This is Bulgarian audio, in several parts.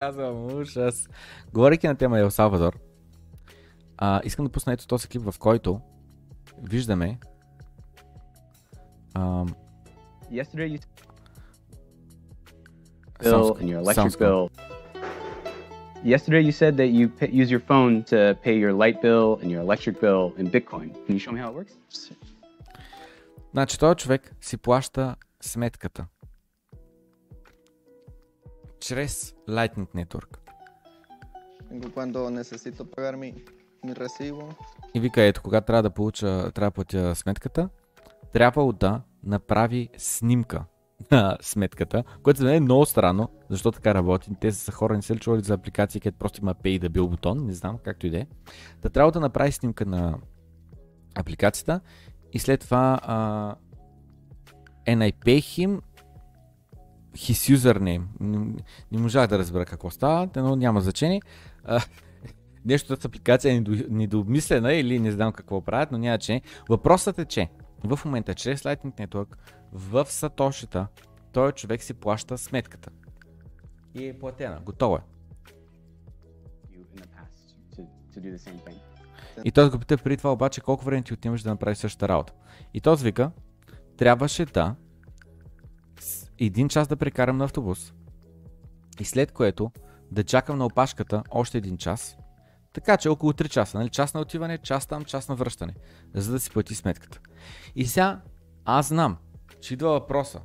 Казвам ужас. Говорейки на тема Ел Салвадор, искам да пусна ето този клип, в който виждаме Yesterday you bill and your electric bill. Yesterday you said that you use your phone to pay your light bill and your electric bill in Bitcoin. Can you show me how it works? Значи този човек си плаща сметката чрез Lightning Network. Cuando necesito pagar mi recibo. И вика, ето, когато трябва да платя сметката, трябвало да направи снимка на сметката, което за мен е много странно, защо така работи. Те са хора, не са ли чували за апликации, където просто има Pay да бил бутон, не знам, както и да е. Да трябва да направи снимка на апликацията и след това and I pay him his username. Не можах да разбера какво става, но няма значение. Нещо с апликация е недообмислена или не знам какво правят, но няма значение. Въпросът е, че в момента чрез Lightning Network в сатошита този човек си плаща сметката. И е платена. Готово е. И той го пита преди това обаче колко време ти отнимаш да направиш същата работа. И той вика, трябваше да 1 час да прекарам на автобус и след което да чакам на опашката още 1 час. Така че около 3 часа, нали? Час на отиване, час там, час на връщане, за да си плати сметката. И сега аз знам, че идва въпроса.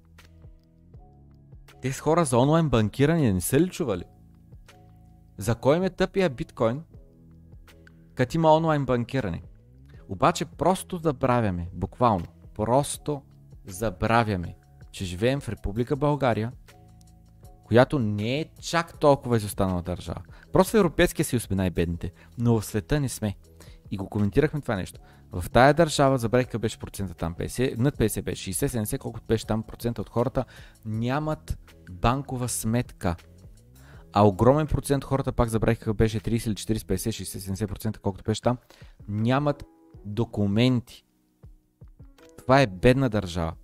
Тези хора за онлайн банкиране не са ли чували? За кой ме тъпия биткоин, като има онлайн банкиране? Обаче просто забравяме, буквално, просто забравяме, че живеем в Република България, която не е чак толкова изостанала държава. Просто в Европейския съюз сме най-бедните, но в света не сме. И го коментирахме това нещо. В тая държава, забравих какъв беше процента там, 50, над 50 беше, 60-70, колкото беше там процента от хората, нямат банкова сметка. А огромен процент хората, пак забравих какъв беше 30 или 40, 50, 60-70%, колкото беше там, нямат документи. Това е бедна държава.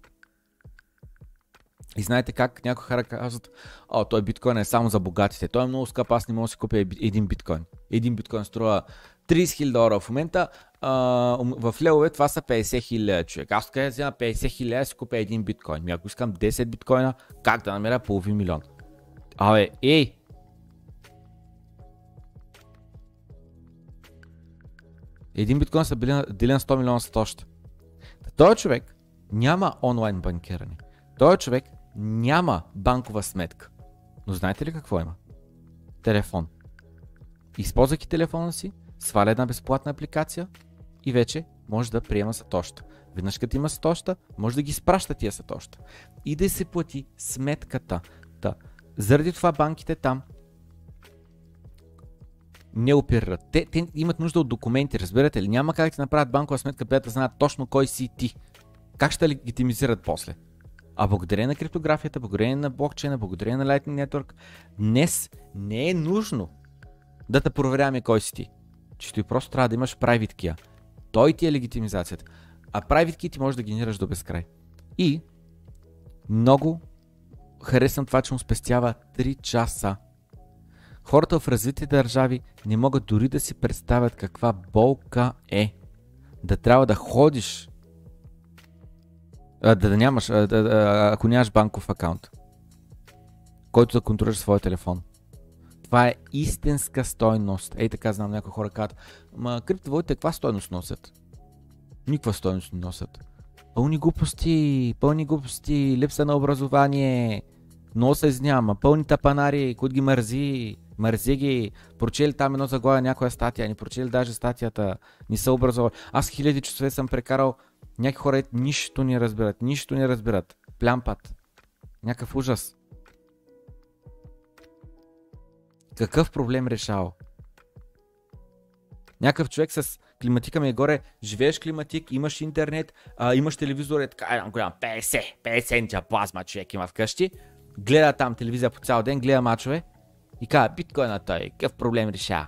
И знаете как някои хора казват, той биткоин е само за богатите, той е много скъп, аз не мога да си купя един биткоин. Един биткоин струва $30,000 в момента, в левове това са 50,000 човек. Аз така взема 50,000 си купя един биткоин. Ако искам 10 биткоина, как да намеря $500,000? Един биткоин са делен 100 милиона сатоши. Той човек няма онлайн банкиране. Той човек няма банкова сметка. Но знаете ли какво има? Телефон. Използвайки телефона си, сваля една безплатна апликация и вече може да приема сатошта. Веднъж като има сатошта, може да ги изпраща тия сатошта. И да се плати сметката. Заради това банките там не оперират. Те имат нужда от документи, разбирате ли? Няма как да ти направят банкова сметка, без да знаят точно кой си ти. Как ще легитимизират после? А благодарение на криптографията, благодарение на блокчейна, благодарение на Lightning Network, днес не е нужно да те проверяваме кой си ти. Чисто и просто трябва да имаш private key. Той ти е легитимизацията. А private key ти можеш да генерираш до безкрай. И много харесвам това, че му спестява 3 часа. Хората в развити държави не могат дори да си представят каква болка е. Да трябва да ходиш, да нямаш, ако нямаш банков акаунт, който да контролираш своя телефон. Това е истинска стойност. Ей така знам, някои хора казват, криптовалутите каква стойност носят? Никаква стойност не носят. Пълни глупости, липса на образование, много се изняма, пълни тапанари, които ги мързи ги, прочели там едно заглавие, някоя статия, не прочели даже статията, не са образовали. Аз 1000 часове съм прекарал, някакви хора нищо не разбират, плямпат, някакъв ужас. Какъв проблем решава? Някакъв човек с климатика ми е горе, живееш климатик, имаш интернет, имаш телевизор, е така голям 50 инча плазма човек има вкъщи, гледа там телевизия по цял ден, гледа мачове и казва, биткоина той, какъв проблем решава?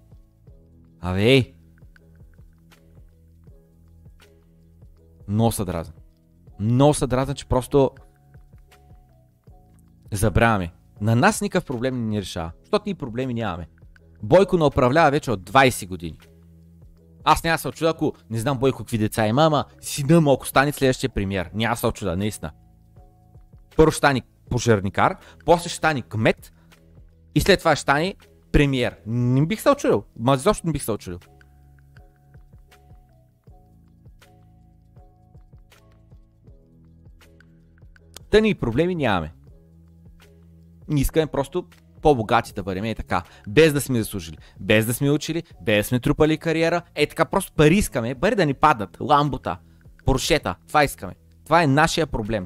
Много са дразен, че просто забравяме. На нас никакъв проблем не ни решава, защото ние проблеми нямаме. Бойко не управлява вече от 20 години. Аз няма се очуда, ако не знам Бойко какви деца има, ама сина му, ако стане следващия премиер. Няма се очуда, наистина. Първо ще стане пожарникар, после ще стане кмет и след това ще стане премиер. Не бих се очудил, ма изобщо не бих се очудил. Та ни проблеми нямаме. Ние искаме просто по-богати да бъдем, така, без да сме заслужили, без да сме учили, без да сме трупали кариера, така просто пари искаме, пари да ни паднат, ламбота, поршета, това искаме. Това е нашия проблем.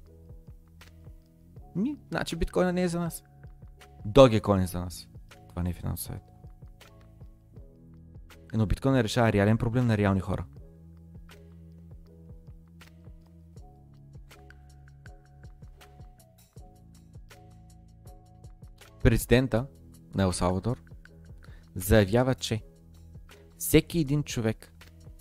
Значи биткоина не е за нас. Dogecoin е за нас. Това не е финансов съвет. Но биткоин не решава реален проблем на реални хора. Президента на Ел Салвадор заявява, че всеки един човек,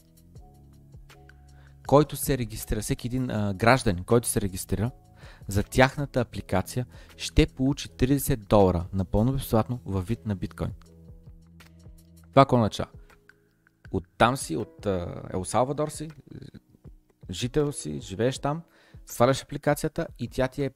който се регистрира, всеки един гражданин, който се регистрира за тяхната апликация, ще получи $30 напълно безплатно във вид на биткоин. Това какво означава? Оттам си, от Ел Салвадор си, жител си, живееш там, сваляш апликацията и тя ти е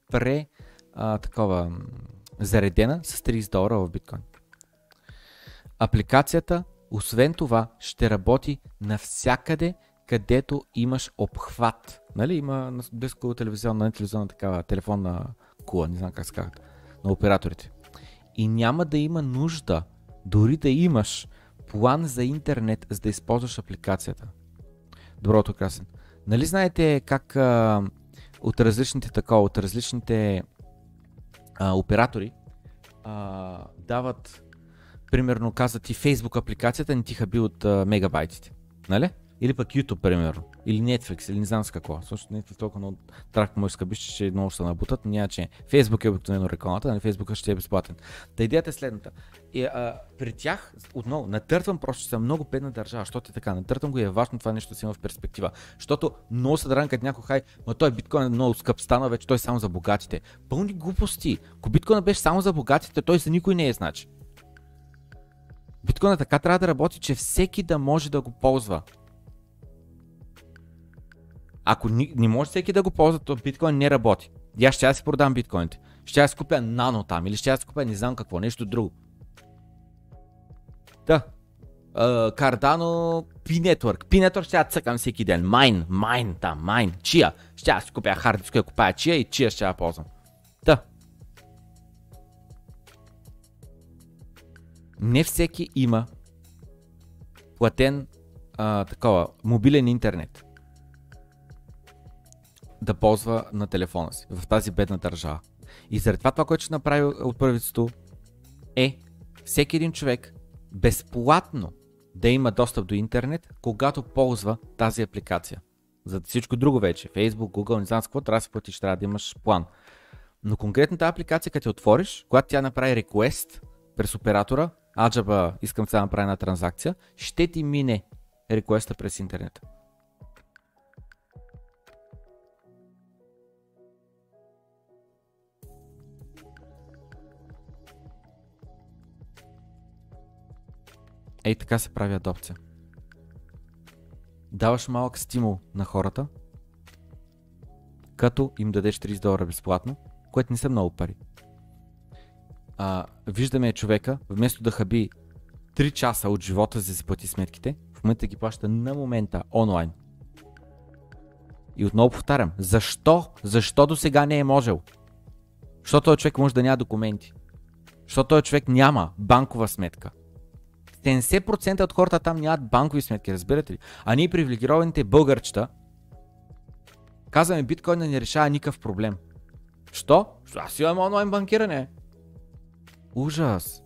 заредена с $30 в биткоин. Апликацията, освен това, ще работи навсякъде, където имаш обхват. Нали? Има близко телевизионна такава телефонна кула, не знам как се казват, на операторите. И няма да има нужда, дори да имаш план за интернет, за да използваш апликацията. Доброто, красен. Нали знаете как от различните оператори дават, примерно казват и Facebook апликацията не ти хаби от мегабайтите, нали? Или пък YouTube, примерно, или Netflix, или не знам с какво. Също Netflix толкова много трафик може скъби, че много ще се набутат, но няма че Facebook е обикновено рекламата, нали? Facebook ще е безплатен. Та идеята е следната. При тях, отново, натъртвам просто, че съм много бедна държава, защото е така, натъртвам го и е важно това нещо да си има в перспектива. Защото много се дрънкат като някой ма той биткоин е много скъп, стана вече той само за богатите. Пълни глупости. Ако биткоин беше само за богатите, той за никой не е значи. Биткоинът така трябва да работи, че всеки да може да го ползва. Ако не може всеки да го ползва, то биткоин не работи. И аз ще я си продам биткоините. Ще я си купя нано там или ще я си купя не знам какво, нещо друго. Cardano P-Network. P-Network ще я цъкам всеки ден. Mine. Chia. Ще я си купя хард диск, купая Chia и Chia ще я ползвам. Не всеки има платен мобилен интернет да ползва на телефона си в тази бедна държава. И заради това, което ще направи от правителството е всеки един човек безплатно да има достъп до интернет, когато ползва тази апликация. За всичко друго вече, Facebook, Google, не знам с какво, трябва да се платиш, трябва да имаш план. Но конкретната апликация, като я отвориш, когато тя направи request през оператора, аджаба, искам сега да направя една транзакция, ще ти мине request през интернет. Ей така се прави адопция. Даваш малък стимул на хората, като им дадеш $30 безплатно, което не са много пари. Виждаме човека, вместо да хаби 3 часа от живота за да си плати сметките, в момента ги плаща на момента онлайн. И отново повтарям, защо? Защо до сега не е можел? Защото този човек може да няма документи. Защото този човек няма банкова сметка. 70% от хората там нямат банкови сметки, разбирате ли? А ние привилегированите българчета казваме биткоин да не решава никакъв проблем. Що? Аз имам онлайн банкиране. Ужас.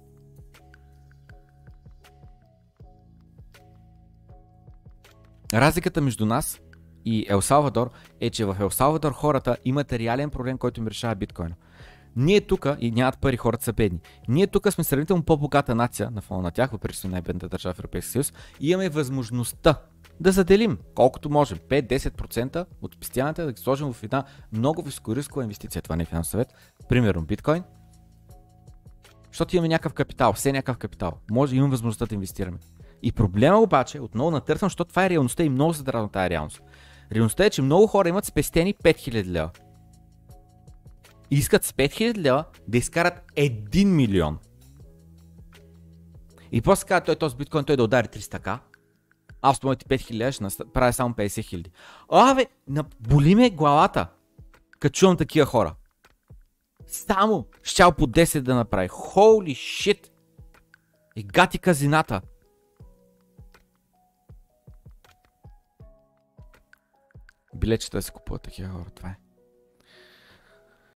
Разликата между нас и Ел Салвадор е, че в Ел Салвадор хората имат реален проблем, който им решава биткоина. Ние тук, и нямат пари, хората са бедни, ние тук сме сравнително по-богата нация на фона на тях, въпреки че най-бедната държава в Европейския съюз, и имаме възможността да заделим колкото можем, 5-10% от спестяването да ги сложим в една много високорискова инвестиция. Това не е финансов съвет, примерно биткоин, Защото имаме някакъв капитал, все някакъв капитал. Може, имам възможността да инвестираме. И проблема обаче, отново натърсвам, защото това е реалността и много се дразна тази реалност. Реалността е, че много хора имат спестени 5000 лева. И искат с 5000 лева да изкарат 1 милион. И после казва той този биткоин, той да удари 300к. Аз с моите 5000 лева ще правя само 50 000. Абе, боли ме главата, като чувам такива хора. Само щял по 10 да направи. Holy shit! И гати казината. Билечета да се купуват такива хора, това е.